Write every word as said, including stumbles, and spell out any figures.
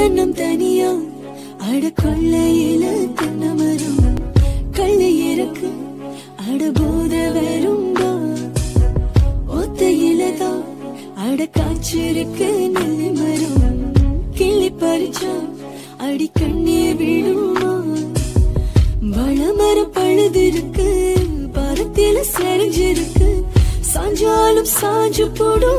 தென்னம் தனியா அட கொள்ளையில தென்னமரம் கள்ளை இறக்கு அட போத வரும்பா ஒத்தையிலதான் அட காய்ச்சிருக்கு நெல்லி மரம் கிள்ளி பறிச்சா அடி கண்ணீர் விழுமா வளமரம் பழுதிருக்கு பரத்தில செறிஞ்சிருக்கு சாஞ்சாலும் சாஞ்சு போடும்